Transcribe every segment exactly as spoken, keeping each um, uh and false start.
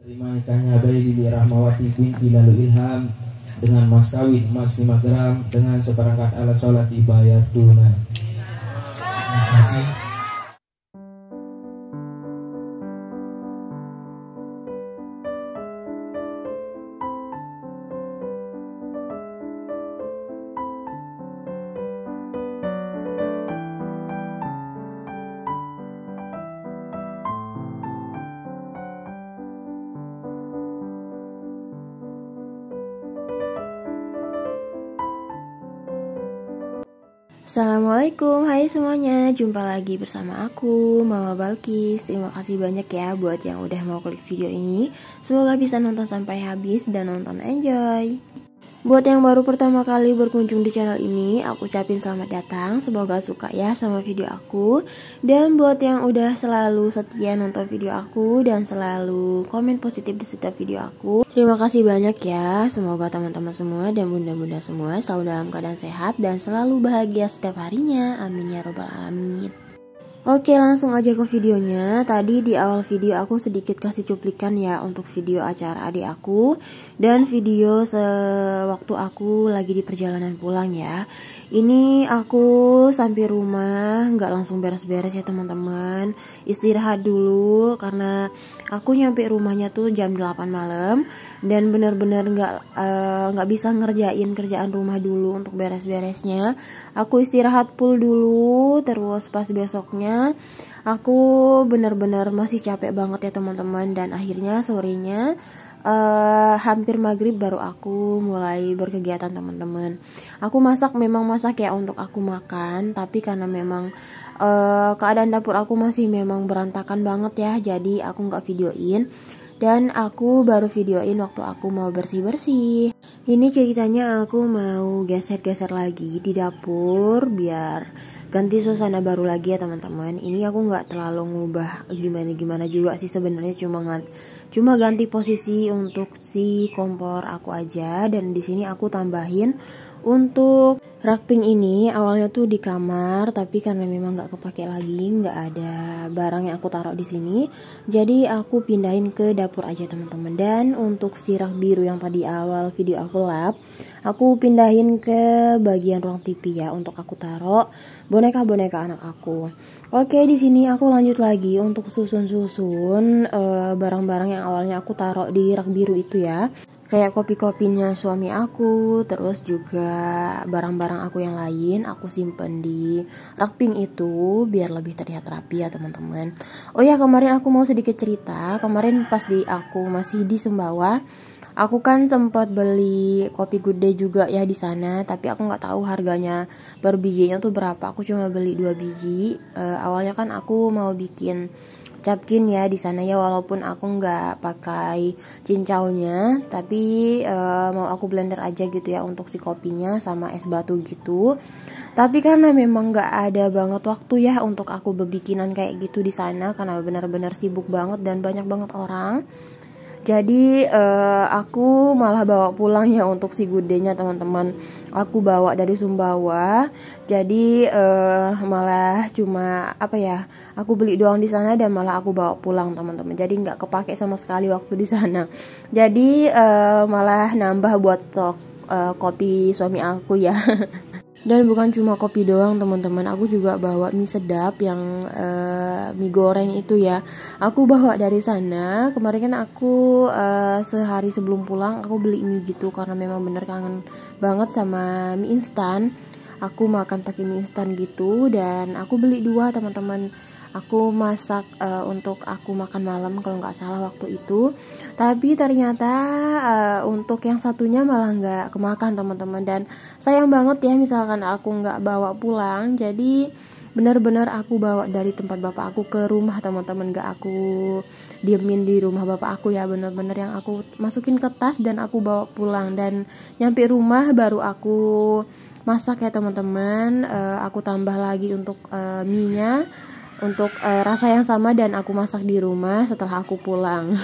Terima nikahnya Bayi Lili Rahmawati binti Lalu Ilham dengan mas kawin emas lima gram dengan seperangkat alat sholat dibayar tunai. Terima kasih. Assalamualaikum, hai semuanya, jumpa lagi bersama aku, Mama Balkis. Terima kasih banyak ya buat yang udah mau klik video ini. Semoga bisa nonton sampai habis dan nonton enjoy. Buat yang baru pertama kali berkunjung di channel ini, aku ucapin selamat datang. Semoga suka ya sama video aku. Dan buat yang udah selalu setia nonton video aku dan selalu komen positif di setiap video aku, terima kasih banyak ya. Semoga teman-teman semua dan bunda-bunda semua selalu dalam keadaan sehat dan selalu bahagia setiap harinya. Amin ya robbal alamin. Oke, langsung aja ke videonya. Tadi di awal video aku sedikit kasih cuplikan ya untuk video acara adik aku dan video sewaktu aku lagi di perjalanan pulang ya. Ini aku sampai rumah nggak langsung beres-beres ya teman-teman. Istirahat dulu karena aku nyampe rumahnya tuh jam delapan malam dan bener-bener nggak eh, nggak bisa ngerjain kerjaan rumah dulu untuk beres-beresnya. Aku istirahat full dulu, terus pas besoknya aku bener-bener masih capek banget ya teman-teman, dan akhirnya sorenya uh, hampir maghrib baru aku mulai berkegiatan teman-teman. Aku masak, memang masak ya untuk aku makan, tapi karena memang uh, keadaan dapur aku masih memang berantakan banget ya, jadi aku nggak videoin. Dan aku baru videoin waktu aku mau bersih-bersih. Ini ceritanya aku mau geser-geser lagi di dapur biar ganti suasana baru lagi ya teman-teman. Ini aku nggak terlalu ngubah gimana-gimana juga sih sebenarnya, cuma cuma ganti posisi untuk si kompor aku aja. Dan di sini aku tambahin untuk rak pink ini, awalnya tuh di kamar, tapi karena memang nggak kepake lagi, nggak ada barang yang aku taruh di sini, jadi aku pindahin ke dapur aja teman-teman. Dan untuk si rak biru yang tadi awal video aku lap, aku pindahin ke bagian ruang T V ya untuk aku taruh boneka-boneka anak aku. Oke, di sini aku lanjut lagi untuk susun-susun uh, barang-barang yang awalnya aku taruh di rak biru itu ya. Kayak kopi-kopinya suami aku, terus juga barang-barang aku yang lain aku simpen di rak pink itu biar lebih terlihat rapi ya teman-teman. Oh ya, kemarin aku mau sedikit cerita. Kemarin pas di aku masih di Sumbawa, aku kan sempat beli kopi Good Day juga ya di sana, tapi aku nggak tahu harganya per bijinya tuh berapa. Aku cuma beli dua biji. Uh, awalnya kan aku mau bikin capkin ya di sana ya, walaupun aku nggak pakai cincaunya, tapi uh, mau aku blender aja gitu ya untuk si kopinya sama es batu gitu. Tapi karena memang nggak ada banget waktu ya untuk aku berbikinan kayak gitu di sana karena benar-benar sibuk banget dan banyak banget orang. Jadi uh, aku malah bawa pulang ya untuk si Good Day-nya teman-teman. Aku bawa dari Sumbawa. Jadi uh, malah cuma apa ya? Aku beli doang di sana dan malah aku bawa pulang teman-teman. Jadi nggak kepake sama sekali waktu di sana. Jadi uh, malah nambah buat stok uh, kopi suami aku ya. Dan bukan cuma kopi doang teman-teman, aku juga bawa mie sedap yang uh, mie goreng itu ya. Aku bawa dari sana. Kemarin kan aku uh, sehari sebelum pulang aku beli mie gitu karena memang bener kangen banget sama mie instan. Aku makan pakai mie instan gitu dan aku beli dua teman-teman. Aku masak uh, untuk aku makan malam kalau nggak salah waktu itu. Tapi ternyata uh, untuk yang satunya malah nggak kemakan teman-teman. Dan sayang banget ya misalkan aku nggak bawa pulang. Jadi benar-benar aku bawa dari tempat bapak aku ke rumah teman-teman. Nggak aku diemin di rumah bapak aku ya. Benar-benar yang aku masukin ke tas dan aku bawa pulang. Dan nyampe rumah baru aku masak ya teman-teman. Uh, aku tambah lagi untuk uh, mie-nya untuk uh, rasa yang sama dan aku masak di rumah setelah aku pulang.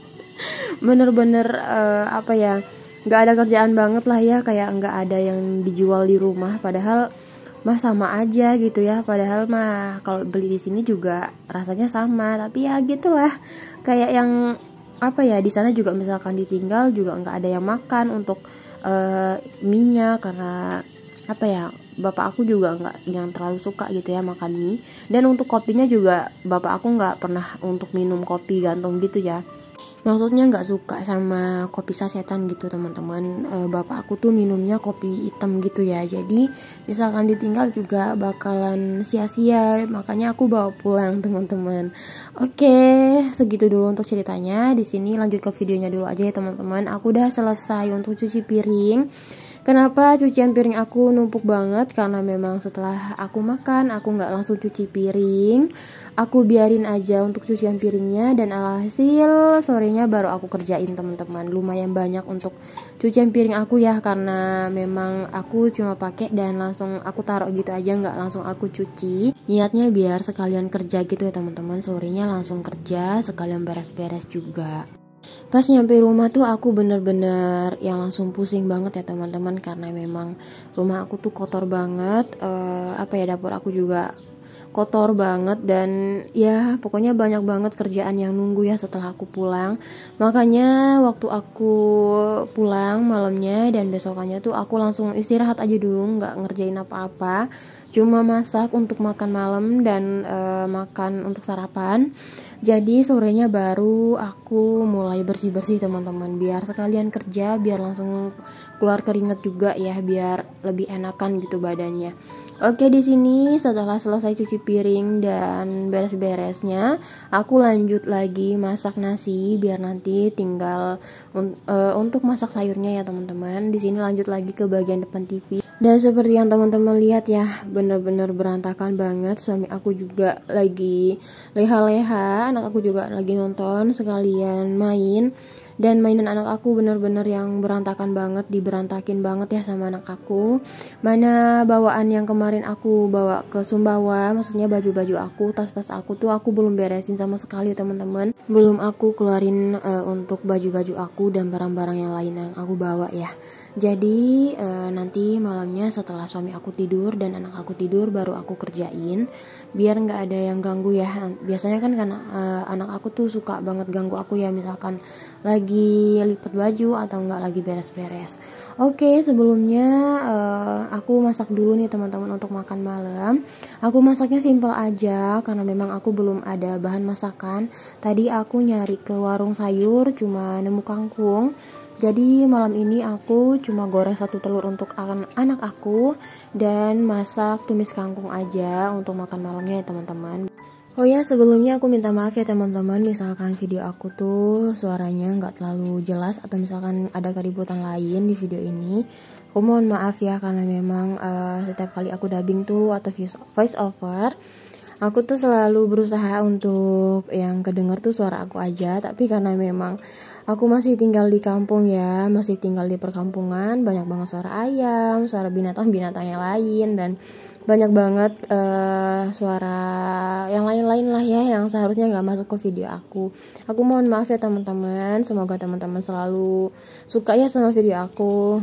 Bener-bener uh, apa ya, nggak ada kerjaan banget lah ya, kayak nggak ada yang dijual di rumah, padahal mah sama aja gitu ya. Padahal mah kalau beli di sini juga rasanya sama, tapi ya gitulah, kayak yang apa ya, di sana juga misalkan ditinggal juga nggak ada yang makan untuk uh, mie-nya, karena apa ya, bapak aku juga nggak yang terlalu suka gitu ya makan mie. Dan untuk kopinya juga bapak aku nggak pernah untuk minum kopi gantung gitu ya, maksudnya nggak suka sama kopi sasetan gitu teman-teman. E, bapak aku tuh minumnya kopi hitam gitu ya, jadi misalkan ditinggal juga bakalan sia-sia, makanya aku bawa pulang teman-teman. Oke, segitu dulu untuk ceritanya. Di sini lanjut ke videonya dulu aja ya teman-teman. Aku udah selesai untuk cuci piring. Kenapa cucian piring aku numpuk banget? Karena memang setelah aku makan, aku nggak langsung cuci piring, aku biarin aja untuk cucian piringnya, dan alhasil sorenya baru aku kerjain teman-teman. Lumayan banyak untuk cucian piring aku ya, karena memang aku cuma pakai dan langsung aku taruh gitu aja, nggak langsung aku cuci. Niatnya biar sekalian kerja gitu ya teman-teman, sorenya langsung kerja sekalian beres-beres juga. Pas nyampe rumah tuh aku bener-bener yang langsung pusing banget ya teman-teman, karena memang rumah aku tuh kotor banget, uh, apa ya, dapur aku juga kotor banget, dan ya pokoknya banyak banget kerjaan yang nunggu ya setelah aku pulang. Makanya waktu aku pulang malamnya dan besokannya tuh aku langsung istirahat aja dulu, nggak ngerjain apa-apa, cuma masak untuk makan malam dan uh, makan untuk sarapan. Jadi sorenya baru aku mulai bersih-bersih teman-teman, biar sekalian kerja, biar langsung keluar keringat juga ya, biar lebih enakan gitu badannya. Oke, di sini setelah selesai cuci piring dan beres-beresnya, aku lanjut lagi masak nasi, biar nanti tinggal un- uh, untuk masak sayurnya ya teman-teman. Di sini lanjut lagi ke bagian depan T V. Dan seperti yang teman-teman lihat ya, bener-bener berantakan banget. Suami aku juga lagi leha-leha, anak aku juga lagi nonton sekalian main. Dan mainan anak aku bener-bener yang berantakan banget, diberantakin banget ya sama anak aku. Mana bawaan yang kemarin aku bawa ke Sumbawa, maksudnya baju-baju aku, tas-tas aku tuh aku belum beresin sama sekali teman-teman. Belum aku keluarin uh, untuk baju-baju aku dan barang-barang yang lain yang aku bawa ya. Jadi e, nanti malamnya setelah suami aku tidur dan anak aku tidur baru aku kerjain, biar nggak ada yang ganggu ya. Biasanya kan karena e, anak aku tuh suka banget ganggu aku ya, misalkan lagi lipat baju atau nggak lagi beres-beres. Oke, sebelumnya e, aku masak dulu nih teman-teman untuk makan malam. Aku masaknya simpel aja karena memang aku belum ada bahan masakan. Tadi aku nyari ke warung sayur cuma nemu kangkung. Jadi malam ini aku cuma goreng satu telur untuk anak aku dan masak tumis kangkung aja untuk makan malamnya ya teman-teman. Oh ya, sebelumnya aku minta maaf ya teman-teman, misalkan video aku tuh suaranya nggak terlalu jelas atau misalkan ada keributan lain di video ini. Aku mohon maaf ya, karena memang uh, setiap kali aku dubbing tuh atau voice over, aku tuh selalu berusaha untuk yang kedenger tuh suara aku aja. Tapi karena memang aku masih tinggal di kampung ya, masih tinggal di perkampungan, banyak banget suara ayam, suara binatang-binatang yang lain, dan banyak banget uh, suara yang lain-lain lah ya, yang seharusnya gak masuk ke video aku. Aku mohon maaf ya teman-teman, semoga teman-teman selalu suka ya sama video aku.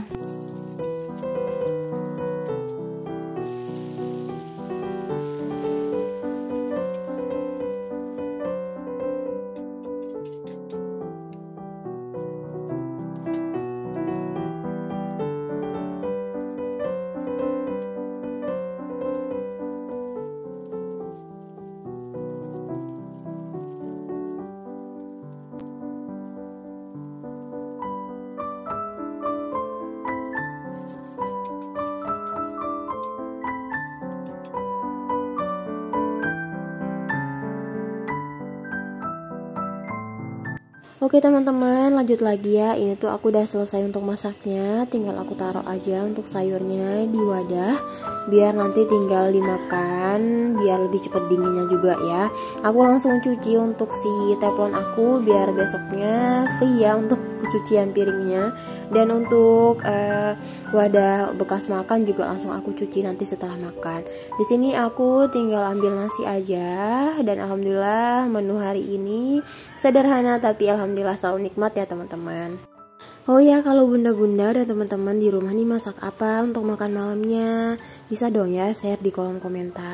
Oke teman-teman, lanjut lagi ya. Ini tuh aku udah selesai untuk masaknya, tinggal aku taruh aja untuk sayurnya di wadah, biar nanti tinggal dimakan, biar lebih cepet dinginnya juga ya. Aku langsung cuci untuk si teflon aku, biar besoknya free ya untuk cucian piringnya. Dan untuk uh, wadah bekas makan juga langsung aku cuci nanti setelah makan. Di sini aku tinggal ambil nasi aja, dan alhamdulillah menu hari ini sederhana tapi alhamdulillah selalu nikmat ya teman-teman. Oh ya, kalau bunda-bunda dan teman-teman di rumah nih masak apa untuk makan malamnya? Bisa dong ya share di kolom komentar.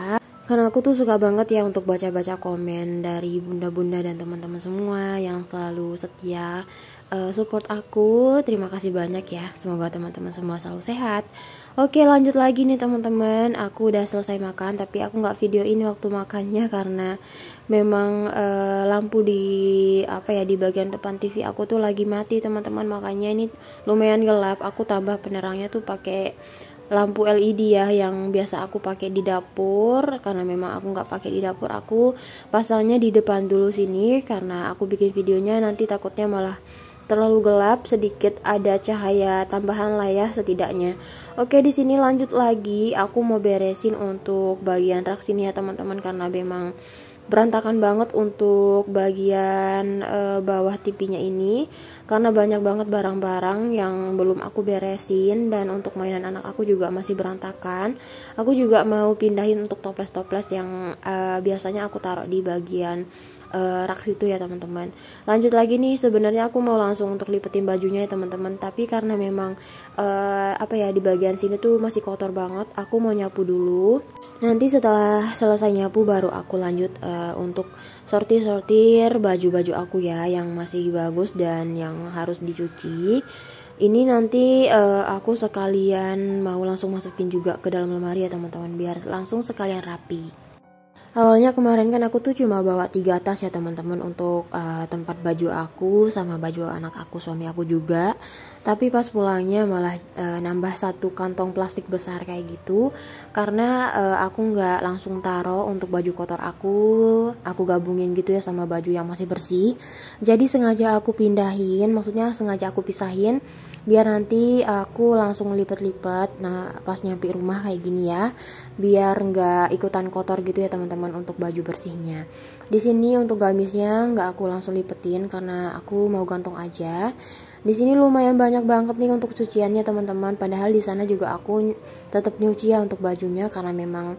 Karena aku tuh suka banget ya untuk baca-baca komen dari bunda-bunda dan teman-teman semua yang selalu setia uh, support aku. Terima kasih banyak ya. Semoga teman-teman semua selalu sehat. Oke, lanjut lagi nih teman-teman. Aku udah selesai makan, tapi aku nggak video ini waktu makannya karena memang uh, lampu di apa ya di bagian depan T V aku tuh lagi mati teman-teman. Makanya ini lumayan gelap. Aku tambah penerangnya tuh pakai lampu L E D ya yang biasa aku pakai di dapur. Karena memang aku nggak pakai di dapur, aku pasangnya di depan dulu sini karena aku bikin videonya nanti takutnya malah terlalu gelap, sedikit ada cahaya tambahan lah ya setidaknya. Oke, di sini lanjut lagi, aku mau beresin untuk bagian rak sini ya teman-teman karena memang berantakan banget untuk bagian e, bawah T V-nya ini karena banyak banget barang-barang yang belum aku beresin dan untuk mainan anak aku juga masih berantakan. Aku juga mau pindahin untuk toples-toples yang e, biasanya aku taruh di bagian e, rak situ ya teman-teman. Lanjut lagi nih, sebenarnya aku mau langsung untuk lipetin bajunya ya teman-teman, tapi karena memang e, apa ya di bagian sini tuh masih kotor banget, aku mau nyapu dulu. Nanti setelah selesai nyapu baru aku lanjut uh, untuk sortir-sortir baju-baju aku ya yang masih bagus dan yang harus dicuci. Ini nanti uh, aku sekalian mau langsung masukin juga ke dalam lemari ya teman-teman biar langsung sekalian rapi. Awalnya kemarin kan aku tuh cuma bawa tiga tas ya teman-teman untuk uh, tempat baju aku sama baju anak aku, suami aku juga. Tapi pas pulangnya malah uh, nambah satu kantong plastik besar kayak gitu. Karena uh, aku nggak langsung taruh untuk baju kotor aku, aku gabungin gitu ya sama baju yang masih bersih. Jadi sengaja aku pindahin, maksudnya sengaja aku pisahin biar nanti aku langsung lipet-lipet. Nah pas nyampe rumah kayak gini ya, biar nggak ikutan kotor gitu ya teman-teman untuk baju bersihnya. Di sini untuk gamisnya nggak aku langsung lipetin karena aku mau gantung aja. Di sini lumayan banyak banget nih untuk cuciannya teman-teman. Padahal di sana juga aku tetap nyuci ya untuk bajunya karena memang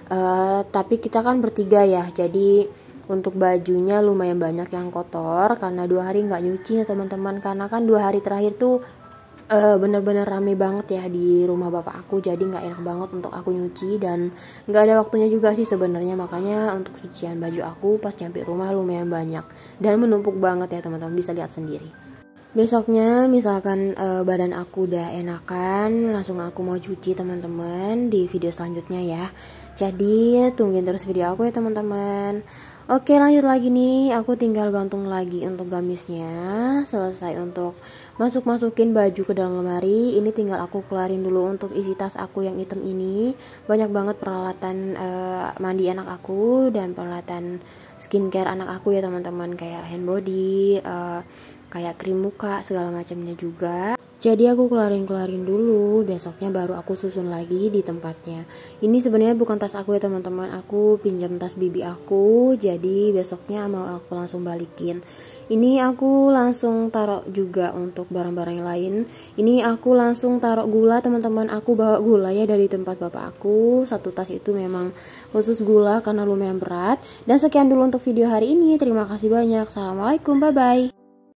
uh, tapi kita kan bertiga ya. Jadi untuk bajunya lumayan banyak yang kotor karena dua hari nggak nyuci ya teman-teman. Karena kan dua hari terakhir tuh Uh, bener-bener rame banget ya di rumah bapak aku, jadi nggak enak banget untuk aku nyuci dan nggak ada waktunya juga sih sebenarnya. Makanya untuk cucian baju aku pas nyampe rumah lumayan banyak dan menumpuk banget ya teman-teman, bisa lihat sendiri. Besoknya misalkan uh, badan aku udah enakan, langsung aku mau cuci teman-teman di video selanjutnya ya. Jadi tungguin terus video aku ya teman-teman. Oke, lanjut lagi nih, aku tinggal gantung lagi untuk gamisnya. Selesai untuk masuk-masukin baju ke dalam lemari. Ini tinggal aku keluarin dulu untuk isi tas aku yang hitam ini. Banyak banget peralatan uh, mandi anak aku dan peralatan skincare anak aku ya teman-teman, kayak hand body, uh, kayak krim muka segala macamnya juga. Jadi aku keluarin-keluarin dulu, besoknya baru aku susun lagi di tempatnya. Ini sebenarnya bukan tas aku ya teman-teman, aku pinjam tas bibi aku, jadi besoknya mau aku langsung balikin. Ini aku langsung taruh juga untuk barang-barang yang lain. Ini aku langsung taruh gula teman-teman, aku bawa gula ya dari tempat bapak aku. Satu tas itu memang khusus gula karena lumayan berat. Dan sekian dulu untuk video hari ini, terima kasih banyak. Assalamualaikum, bye-bye.